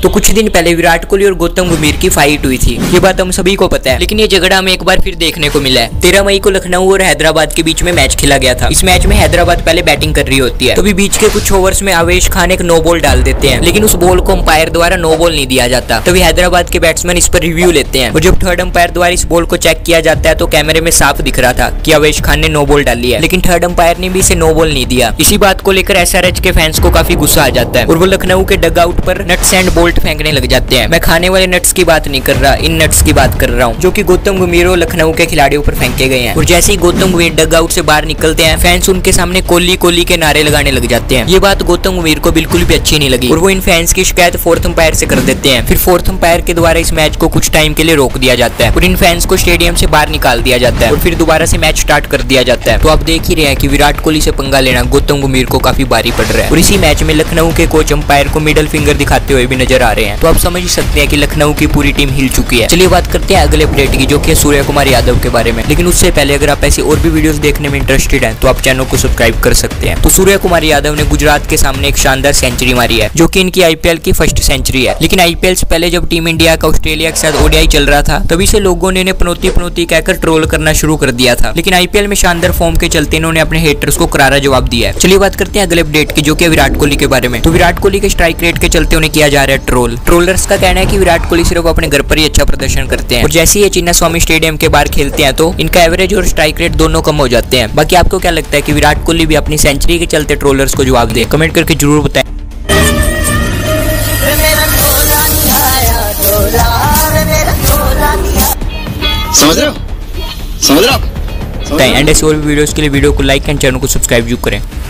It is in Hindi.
तो कुछ दिन पहले विराट कोहली और गौतम गंभीर की फाइट हुई थी, ये बात हम सभी को पता है। लेकिन ये झगड़ा हमें एक बार फिर देखने को मिला है। 13 मई को लखनऊ और हैदराबाद के बीच में मैच खेला गया था। इस मैच में हैदराबाद पहले बैटिंग कर रही होती है, तभी बीच के कुछ ओवर्स में आवेश खान एक नो बॉल डाल देते हैं, लेकिन उस बॉल को अंपायर द्वारा नो बॉल नहीं दिया जाता। तभी हैदराबाद के बैट्समैन इस पर रिव्यू लेते हैं और जब थर्ड अंपायर द्वारा इस बॉल को चेक किया जाता है तो कैमरे में साफ दिख रहा था कि आवेश खान ने नो बॉल डाली है, लेकिन थर्ड अंपायर ने भी इसे नो बॉल नहीं दिया। इसी बात को लेकर एसआरएच के फैंस को काफी गुस्सा आ जाता है और वो लखनऊ के डग आउट पर नट्स एंड बोल्ट फेंकने लग जाते हैं। मैं खाने वाले नट्स की बात नहीं कर रहा, इन नट्स की बात कर रहा हूँ जो कि गौतम गंभीर और लखनऊ के खिलाड़ियों पर फेंके गए हैं। और जैसे ही गौतम गंभीर डग आउट से बाहर निकलते हैं, फैंस उनके सामने कोहली कोहली के नारे लगाने लग जाते हैं। ये बात गौतम गंभीर को बिल्कुल भी अच्छी नहीं लगी और वो इन फैंस की शिकायत फोर्थ अंपायर से कर देते हैं। फिर फोर्थ अंपायर के द्वारा इस मैच को कुछ टाइम के लिए रोक दिया जाता है और इन फैंस को स्टेडियम से बाहर निकाल दिया जाता है और फिर दोबारा से मैच स्टार्ट कर दिया जाता है। तो आप देख ही रहे हैं कि विराट कोहली से पंगा लेना गौतम गंभीर को काफी भारी पड़ रहा है और इसी मैच में लखनऊ के कोच अंपायर को मिडल फिंगर दिखाते हुए भी नजर आ रहे हैं। तो आप समझ सकते हैं कि लखनऊ की पूरी टीम हिल चुकी है। चलिए बात करते हैं अगले अपडेट की, जो कि सूर्य कुमार यादव के बारे में। लेकिन उससे पहले अगर आप ऐसी और भी वीडियोस देखने में इंटरेस्टेड हैं तो आप चैनल को सब्सक्राइब कर सकते हैं। तो सूर्य कुमार यादव ने गुजरात के सामने एक शानदार सेंचुरी मारी है, जो कि इनकी आईपीएल की फर्स्ट सेंचुरी है। लेकिन आईपीएल से पहले जब टीम इंडिया का ऑस्ट्रेलिया के साथ ओडीआई चल रहा था, तभी से लोगों ने इन्हें पनौती पनौती कहकर ट्रोल करना शुरू कर दिया था। लेकिन आईपीएल में शानदार फॉर्म के चलते इन्होंने अपने हेटर्स को करारा जवाब दिया है। चलिए बात करते हैं अगले अपडेट की, जो कि विराट कोहली के बारे में। तो विराट कोहली के स्ट्राइक रेट के चलते उन्हें किया जा रहा है ट्रोल। ट्रोलर्स का कहना है कि विराट कोहली सिर्फ अपने घर पर ही अच्छा प्रदर्शन करते हैं और जैसे ही ये चिन्ना स्वामी स्टेडियम के बाहर खेलते हैं तो इनका एवरेज और स्ट्राइक रेट दोनों कम हो जाते हैं। बाकी आपको क्या लगता है कि विराट कोहली भी अपनी सेंचुरी के चलते ट्रोलर्स को जवाब दे? कमेंट करके जरूर बताएं। समझ रहे हो? एंड ऐसे और भी वीडियोस के लिए वीडियो को लाइक एंड चैनल को सब्सक्राइब जरूर करें।